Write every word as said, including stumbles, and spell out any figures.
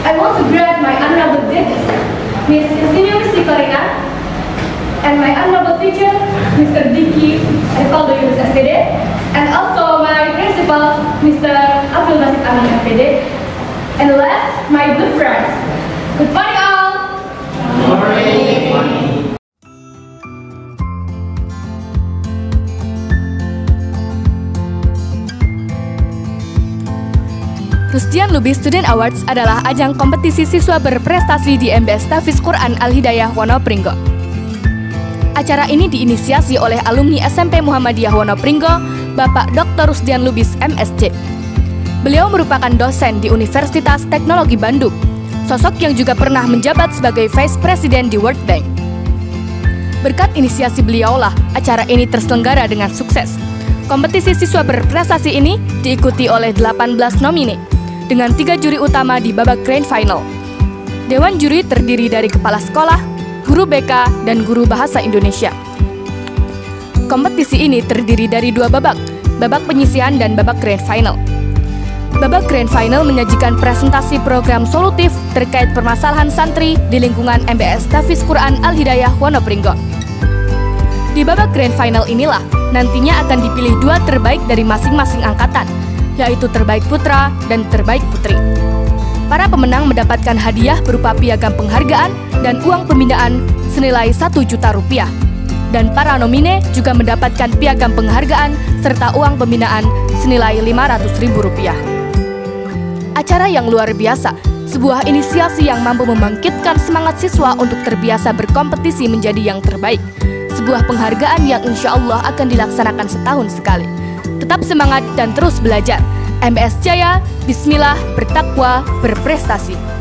I want to grant my honorable judges, Miz Insinyur Sikorina, and my honorable teacher, Mister Diki Rivaldo Yunus S P D, and also my principal, Mister Abdul Basit Amin S P D, and last, my good friends. Good morning all! Good morning! Rusdian Lubis Student Awards adalah ajang kompetisi siswa berprestasi di M B S Tahfiz Quran Al-Hidayah Wonopringgo. Acara ini diinisiasi oleh alumni S M P Muhammadiyah Wonopringgo, Bapak Doktor Rusdian Lubis M S C. Beliau merupakan dosen di Universitas Teknologi Bandung, sosok yang juga pernah menjabat sebagai Vice President di World Bank. Berkat inisiasi beliaulah acara ini terselenggara dengan sukses. Kompetisi siswa berprestasi ini diikuti oleh delapan belas nomine, dengan tiga juri utama di babak grand final. Dewan juri terdiri dari kepala sekolah, guru B K, dan guru bahasa Indonesia. Kompetisi ini terdiri dari dua babak, babak penyisihan dan babak grand final. Babak grand final menyajikan presentasi program solutif terkait permasalahan santri di lingkungan M B S Tahfiz Quran Al-Hidayah Wonopringgo. Di babak grand final inilah nantinya akan dipilih dua terbaik dari masing-masing angkatan, yaitu terbaik putra dan terbaik putri. Para pemenang mendapatkan hadiah berupa piagam penghargaan dan uang pembinaan senilai satu juta rupiah. Dan para nomine juga mendapatkan piagam penghargaan serta uang pembinaan senilai lima ratus ribu rupiah. Acara yang luar biasa, sebuah inisiasi yang mampu membangkitkan semangat siswa untuk terbiasa berkompetisi menjadi yang terbaik. Sebuah penghargaan yang insya Allah akan dilaksanakan setahun sekali. Tetap semangat dan terus belajar. M B S Jaya, bismillah, bertakwa, berprestasi.